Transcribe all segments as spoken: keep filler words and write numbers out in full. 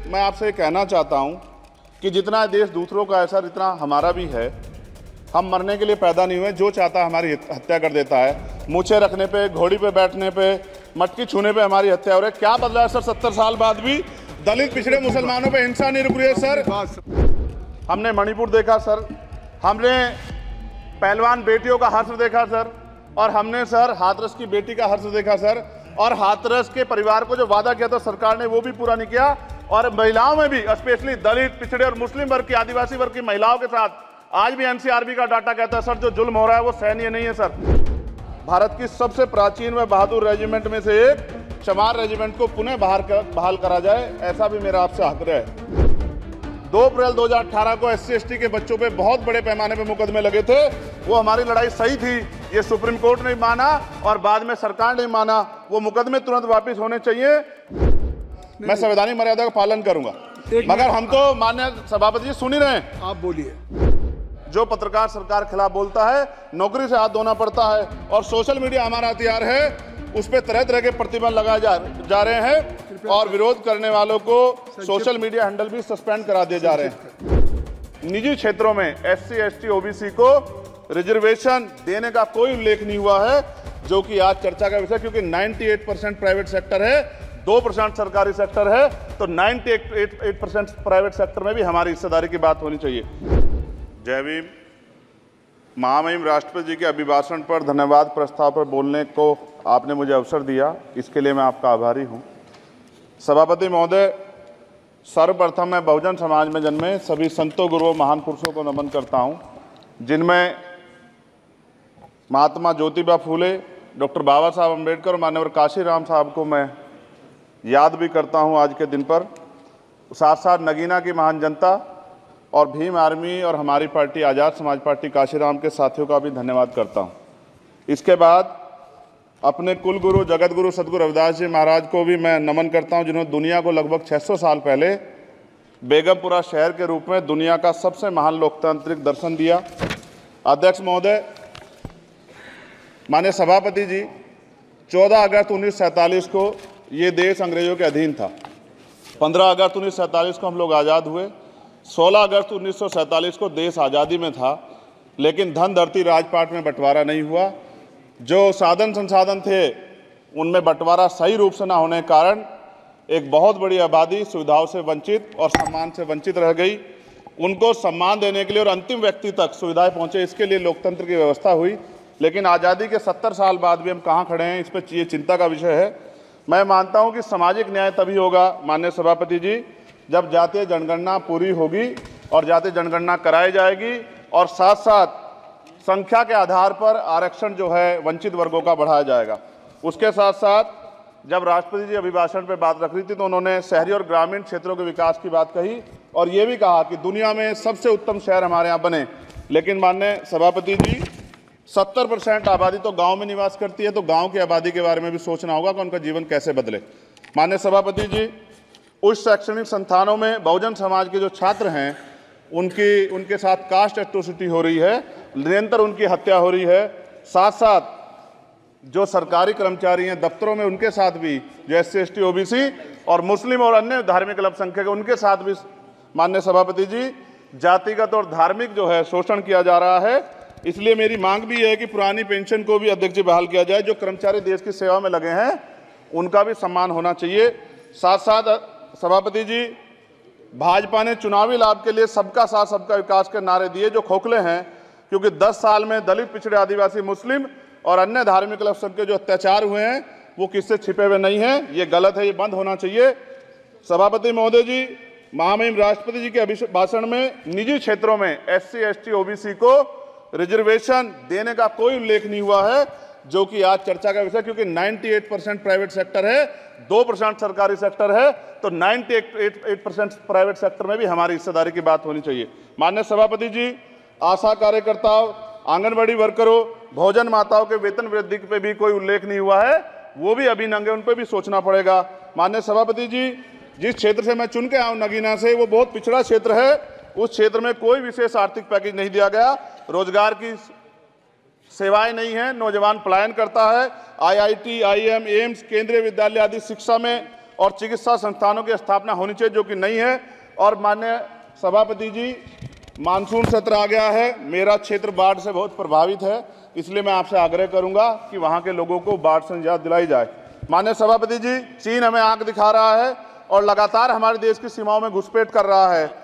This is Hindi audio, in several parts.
मैं आपसे कहना चाहता हूं कि जितना देश दूसरों का ऐसा जितना हमारा भी है। हम मरने के लिए पैदा नहीं हुए, जो चाहता है हमारी हत्या कर देता है। मूछे रखने पे, घोड़ी पे बैठने पे, मटकी छूने पे हमारी हत्या हो रही है। क्या बदला है सर? सत्तर साल बाद भी दलित पिछड़े मुसलमानों पे हिंसा नहीं रुक रही है सर। हमने मणिपुर देखा सर, हमने पहलवान बेटियों का हर्ष देखा सर, और हमने सर हाथरस की बेटी का हर्ष देखा सर। और हाथरस के परिवार को जो वादा किया था सरकार ने वो भी पूरा नहीं किया। और महिलाओं में भी, स्पेशली दलित, पिछड़े और मुस्लिम वर्ग की, आदिवासी वर्ग की महिलाओं के साथ आज भी एनसीआरबी का डाटा कहता है सर जो जुल्म हो रहा है वो सहनीय नहीं है सर। भारत की सबसे प्राचीन व बहादुर रेजिमेंट में से एक चमार रेजिमेंट को पुनः बहाल कर, बहाल करा जाए, ऐसा भी मेरा आपसे आग्रह है। दो अप्रैल दो हज़ार अठारह को एस सी एस टी के बच्चों पे बहुत बड़े पैमाने पे मुकदमे लगे थे। वो हमारी लड़ाई सही थी, ये सुप्रीम कोर्ट ने माना और बाद में सरकार ने माना। वो मुकदमे तुरंत वापस होने चाहिए। मैं संवैधानिक मर्यादा का पालन करूंगा, मगर हम तो माननीय सभापति जी सुन ही रहे हैं। आप बोलिए। जो पत्रकार सरकार खिलाफ बोलता है नौकरी से हाथ धोना पड़ता है, और सोशल मीडिया हमारा हथियार है, उस पर तरह तरह के प्रतिबंध लगाए जा, जा रहे हैं और विरोध करने वालों को सोशल मीडिया हैंडल भी सस्पेंड करा दिए जा रहे हैं। निजी क्षेत्रों में S C S T O B C को रिजर्वेशन देने का कोई उल्लेख नहीं हुआ है, जो कि आज चर्चा का विषय, क्योंकि अट्ठानवे परसेंट प्राइवेट सेक्टर है, दो परसेंट सरकारी सेक्टर है, तो अट्ठानवे परसेंट प्राइवेट सेक्टर में भी हमारी हिस्सेदारी की बात होनी चाहिए। जय भीम। महामहिम राष्ट्रपति जी के अभिभाषण पर धन्यवाद प्रस्ताव पर बोलने को आपने मुझे अवसर दिया, इसके लिए मैं आपका आभारी हूं। सभापति महोदय, सर्वप्रथम मैं बहुजन समाज में जन्मे सभी संतों, गुरुओं, महान पुरुषों को नमन करता हूं, जिनमें महात्मा ज्योतिबा फूले, डॉक्टर बाबा साहब अम्बेडकर और मान्यवर काशीराम साहब को मैं याद भी करता हूं आज के दिन पर। साथ साथ नगीना की महान जनता और भीम आर्मी और हमारी पार्टी आज़ाद समाज पार्टी काशीराम के साथियों का भी धन्यवाद करता हूं। इसके बाद अपने कुल गुरु जगत गुरु सदगुरु रविदास जी महाराज को भी मैं नमन करता हूं, जिन्होंने दुनिया को लगभग छह सौ साल पहले बेगमपुरा शहर के रूप में दुनिया का सबसे महान लोकतांत्रिक दर्शन दिया। अध्यक्ष महोदय, माननीय सभापति जी, चौदह अगस्त उन्नीस सौ सैंतालीस को ये देश अंग्रेजों के अधीन था। पंद्रह अगस्त उन्नीस सौ सैंतालीस को हम लोग आज़ाद हुए। सोलह अगस्त उन्नीस सौ सैंतालीस को देश आज़ादी में था, लेकिन धन धरती राजपाट में बंटवारा नहीं हुआ। जो साधन संसाधन थे उनमें बंटवारा सही रूप से ना होने के कारण एक बहुत बड़ी आबादी सुविधाओं से वंचित और सम्मान से वंचित रह गई। उनको सम्मान देने के लिए और अंतिम व्यक्ति तक सुविधाएं पहुंचे, इसके लिए लोकतंत्र की व्यवस्था हुई। लेकिन आज़ादी के सत्तर साल बाद भी हम कहाँ खड़े हैं, इस पर ये चिंता का विषय है। मैं मानता हूं कि सामाजिक न्याय तभी होगा माननीय सभापति जी, जब जातीय जनगणना पूरी होगी और जातीय जनगणना कराई जाएगी, और साथ साथ संख्या के आधार पर आरक्षण जो है वंचित वर्गों का बढ़ाया जाएगा। उसके साथ साथ जब राष्ट्रपति जी अभिभाषण पर बात रख रही थी तो उन्होंने शहरी और ग्रामीण क्षेत्रों के विकास की बात कही, और ये भी कहा कि दुनिया में सबसे उत्तम शहर हमारे यहाँ बने। लेकिन माननीय सभापति जी, सत्तर परसेंट आबादी तो गांव में निवास करती है, तो गांव की आबादी के बारे में भी सोचना होगा कि उनका जीवन कैसे बदले। माननीय सभापति जी, उच्च शैक्षणिक संस्थानों में बहुजन समाज के जो छात्र हैं उनकी उनके साथ कास्ट एट्रोसिटी हो रही है, निरंतर उनकी हत्या हो रही है। साथ साथ जो सरकारी कर्मचारी हैं दफ्तरों में, उनके साथ भी जो S C S T O B C और मुस्लिम और अन्य धार्मिक अल्पसंख्यक उनके साथ भी माननीय सभापति जी जातिगत और धार्मिक जो है शोषण किया जा रहा है। इसलिए मेरी मांग भी है कि पुरानी पेंशन को भी अध्यक्ष जी बहाल किया जाए। जो कर्मचारी देश की सेवा में लगे हैं उनका भी सम्मान होना चाहिए। साथ साथ सभापति जी, भाजपा ने चुनावी लाभ के लिए सबका साथ सबका विकास के नारे दिए, जो खोखले हैं, क्योंकि दस साल में दलित, पिछड़े, आदिवासी, मुस्लिम और अन्य धार्मिक अल्पसंख्यक जो अत्याचार हुए हैं वो किससे छिपे हुए नहीं हैं। ये गलत है, ये बंद होना चाहिए। सभापति महोदय जी, महामहिम राष्ट्रपति जी के अभिभाषण में निजी क्षेत्रों में S C S T O B C को रिजर्वेशन देने का कोई उल्लेख नहीं हुआ है, जो कि आज चर्चा का विषय, क्योंकि अट्ठानवे परसेंट प्राइवेट सेक्टर है, दो परसेंट सरकारी सेक्टर है, तो अट्ठानवे परसेंट प्राइवेट सेक्टर में भी हमारी हिस्सेदारी की बात होनी चाहिए। माननीय सभापति जी, आशा कार्यकर्ताओं, आंगनबाड़ी वर्करों, भोजन माताओं के वेतन वृद्धि पे भी कोई उल्लेख नहीं हुआ है, वो भी अभी नंगे, उन पर भी सोचना पड़ेगा। माननीय सभापति जी, जिस क्षेत्र से मैं चुन के आऊँ नगीना से, वो बहुत पिछड़ा क्षेत्र है, उस क्षेत्र में कोई विशेष आर्थिक पैकेज नहीं दिया गया, रोजगार की सेवाएं नहीं है, नौजवान पलायन करता है। I I T, I I M, AIIMS, Kendriya Vidyalaya आदि शिक्षा में और चिकित्सा संस्थानों की स्थापना होनी चाहिए, जो कि नहीं है। और माननीय सभापति जी, मानसून सत्र आ गया है, मेरा क्षेत्र बाढ़ से बहुत प्रभावित है, इसलिए मैं आपसे आग्रह करूंगा कि वहां के लोगों को बाढ़ से निजात दिलाई जाए। माननीय सभापति जी, चीन हमें आंख दिखा रहा है और लगातार हमारे देश की सीमाओं में घुसपैठ कर रहा है,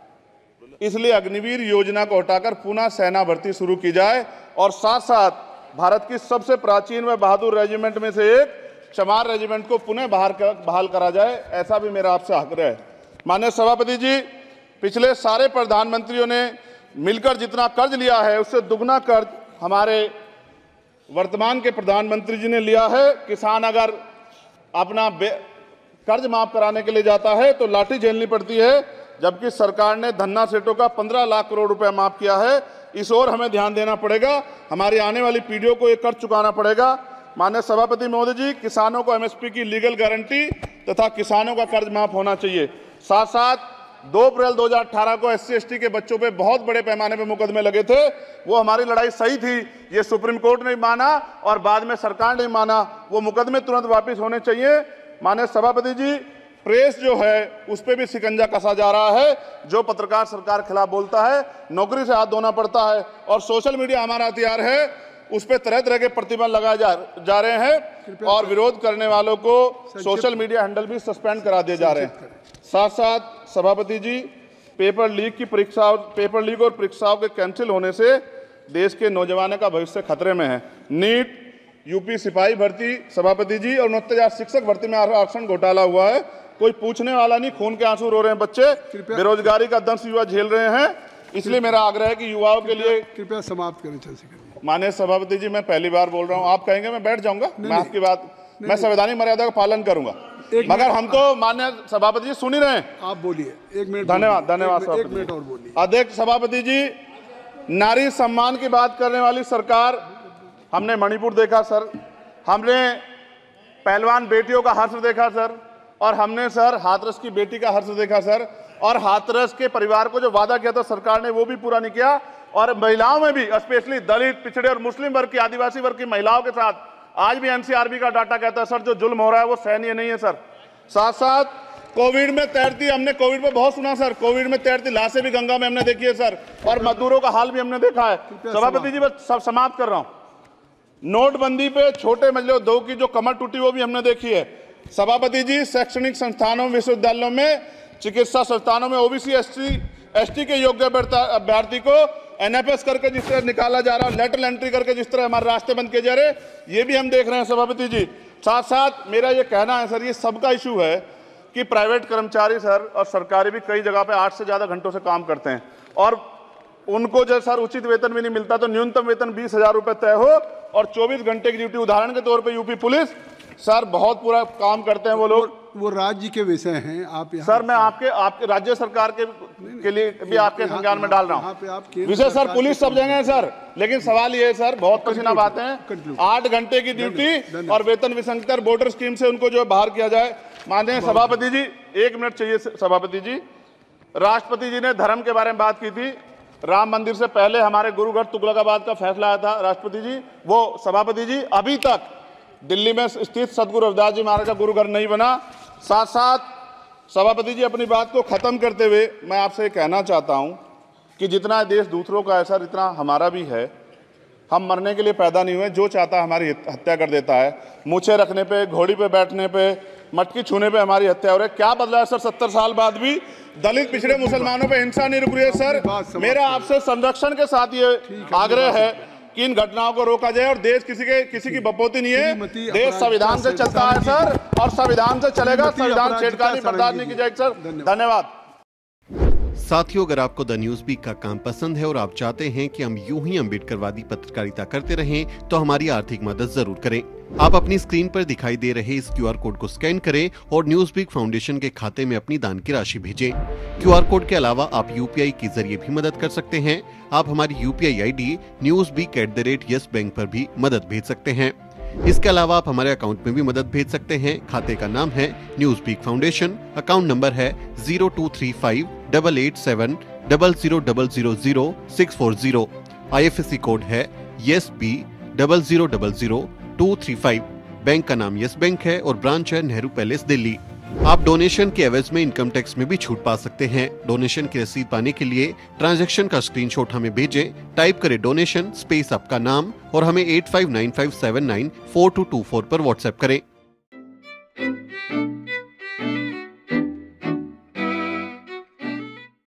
इसलिए अग्निवीर योजना को हटाकर पुनः सेना भर्ती शुरू की जाए और साथ साथ भारत की सबसे प्राचीन व बहादुर रेजिमेंट में से एक चमार रेजिमेंट को पुनः बहाल कर, बहाल करा जाए, ऐसा भी मेरा आपसे आग्रह है। माननीय सभापति जी, पिछले सारे प्रधानमंत्रियों ने मिलकर जितना कर्ज लिया है उससे दुगना कर्ज हमारे वर्तमान के प्रधानमंत्री जी ने लिया है। किसान अगर अपना कर्ज माफ कराने के लिए जाता है तो लाठी झेलनी पड़ती है, जबकि सरकार ने धन्ना सेठों का पंद्रह लाख करोड़ रुपया माफ किया है। इस ओर हमें ध्यान देना पड़ेगा, हमारी आने वाली पीढ़ियों को ये कर्ज चुकाना पड़ेगा। माननीय सभापति महोदय जी, किसानों को एमएसपी की लीगल गारंटी तथा किसानों का कर्ज माफ होना चाहिए। साथ साथ दो अप्रैल दो हज़ार अठारह को एससी एसटी के बच्चों पे बहुत बड़े पैमाने पे मुकदमे लगे थे, वो हमारी लड़ाई सही थी, ये सुप्रीम कोर्ट ने माना और बाद में सरकार ने माना, वो मुकदमे तुरंत वापस होने चाहिए। माननीय सभापति जी, प्रेस जो है उस पर भी शिकंजा कसा जा रहा है, जो पत्रकार सरकार के खिलाफ बोलता है नौकरी से हाथ धोना पड़ता है, और सोशल मीडिया हमारा हथियार है, उस पर तरह तरह के प्रतिबंध लगाए जा, जा रहे हैं और विरोध करने वालों को सोशल मीडिया हैंडल भी सस्पेंड करा दिए जा रहे हैं। साथ साथ सभापति जी, पेपर लीक की परीक्षा पेपर लीक और परीक्षाओं के कैंसिल होने से देश के नौजवानों का भविष्य खतरे में है। नीट, यूपी सिपाही भर्ती सभापति जी और उनहत्तर हजार शिक्षक भर्ती में आरक्षण घोटाला हुआ है, कोई पूछने वाला नहीं, खून के आंसू रो रहे हैं बच्चे, बेरोजगारी का दंश युवा झेल रहे हैं, इसलिए मेरा आग्रह है कि युवाओं के लिए कृपया समाप्त करें। चंद्रशेखर माननीय सभापति जी, मैं पहली बार बोल रहा हूँ, आप कहेंगे मैं बैठ जाऊंगा, मैं आपकी बात, मैं संवैधानिक मर्यादा का पालन करूंगा, मगर हम तो माननीय सभापति जी सुन ही रहे हैं। आप बोलिए, एक मिनट। धन्यवाद धन्यवाद एक मिनट और बोलिए। अध्यक्ष सभापति जी, नारी सम्मान की बात करने वाली सरकार, हमने मणिपुर देखा सर, हमने पहलवान बेटियों का हर्ष देखा सर, और हमने सर हाथरस की बेटी का हर्ष देखा सर, और हाथरस के परिवार को जो वादा किया था सरकार ने वो भी पूरा नहीं किया, और महिलाओं में भी स्पेशली दलित, पिछड़े और मुस्लिम वर्ग की, आदिवासी वर्ग की महिलाओं के साथ आज भी एनसीआरबी का डाटा कहता है सर जो जुल्म हो रहा है वो सहनीय नहीं है सर। साथ साथ कोविड में तैरती, हमने कोविड में बहुत सुना सर, कोविड में तैरती लाशें भी गंगा में हमने देखी है सर, और मजदूरों का हाल भी हमने देखा है। सभापति जी, बस सब समाप्त कर रहा हूं। नोटबंदी पे छोटे मजले उद्योग की जो कमर टूटी वो भी हमने देखी है। सभापति जी, शैक्षणिक संस्थानों, विश्वविद्यालयों में, चिकित्सा संस्थानों में ओबीसी एसटी एसटी के योग्य अभ्यर्थी को एनएफएस करके जिस तरह निकाला जा रहा है, लेटरल एंट्री करके जिस तरह हमारे रास्ते बंद किए जा रहे, ये भी हम देख रहे हैं सभापति जी। साथ साथ मेरा ये कहना है सर, ये सबका इशू है कि प्राइवेट कर्मचारी सर और सरकारी भी कई जगह पे आठ से ज्यादा घंटों से काम करते हैं, और उनको जो सर उचित वेतन भी नहीं मिलता, तो न्यूनतम वेतन बीस हजार रुपए तय हो और चौबीस घंटे की ड्यूटी। उदाहरण के तौर पर यूपी पुलिस सर बहुत पूरा काम करते हैं वो लोग, वो राज्य के विषय हैं। आप सर मैं आपके आपके राज्य सरकार के के लिए भी आपके संज्ञान में डाल रहा हूँ विषय सर, पुलिस सब जगह है सर, लेकिन सवाल ये है सर, बहुत पसीना बातें हैं, आठ घंटे की ड्यूटी और वेतन विसंगति, बॉर्डर स्कीम से उनको जो बाहर किया जाए। माननीय सभापति जी, एक मिनट चाहिए सभापति जी, राष्ट्रपति जी ने धर्म के बारे में बात की थी, राम मंदिर से पहले हमारे गुरुघर तुगलकाबाद का फैसला आया था राष्ट्रपति जी, वो सभापति जी अभी तक दिल्ली में स्थित सदगुरु रविदास जी महाराज का गुरुघर नहीं बना। साथ साथ सभापति जी, अपनी बात को खत्म करते हुए मैं आपसे कहना चाहता हूं कि जितना देश दूसरों का है सर, इतना हमारा भी है। हम मरने के लिए पैदा नहीं हुए, जो चाहता है हमारी हत्या कर देता है। मूछें रखने पे, घोड़ी पे बैठने पे, मटकी छूने पे हमारी हत्या हो रही है। क्या बदला है सर सत्तर साल बाद भी? दलित, पिछड़े, मुसलमानों पे हिंसा नहीं रुक रही है सर। मेरा आपसे संरक्षण के साथ ये आग्रह है कि इन घटनाओं को रोका जाए, और देश किसी के किसी की बपोती नहीं है, देश संविधान से चलता है सर, और संविधान से चलेगा, संविधान छेड़खानी बर्दाश्त नहीं की जाएगी सर। धन्यवाद। साथियों, अगर आपको द न्यूज वीक का काम पसंद है और आप चाहते हैं कि हम यूं ही अम्बेडकरवादी पत्रकारिता करते रहें, तो हमारी आर्थिक मदद जरूर करें। आप अपनी स्क्रीन पर दिखाई दे रहे इस क्यूआर कोड को स्कैन करें और न्यूज वीक फाउंडेशन के खाते में अपनी दान की राशि भेजें। क्यूआर कोड के अलावा आप यूपीआई के जरिए भी मदद कर सकते हैं। आप हमारी UPI ID News Week at the rate Yes Bank पर भी मदद भेज सकते हैं। इसके अलावा आप हमारे अकाउंट में भी मदद भेज सकते हैं। खाते का नाम है News Week Foundation, account number है zero two three five double eight seven double zero double zero zero six four zero. IFSC code है Yes B double zero double zero two three five. Bank का नाम यस बैंक है और ब्रांच है नेहरू पैलेस दिल्ली। आप डोनेशन के एवज में इनकम टैक्स में भी छूट पा सकते हैं। डोनेशन की रसीद पाने के लिए ट्रांजैक्शन का स्क्रीनशॉट हमें भेजें। टाइप करें डोनेशन स्पेस आपका नाम और हमें eight five nine five seven nine four two two four पर व्हाट्सएप करें।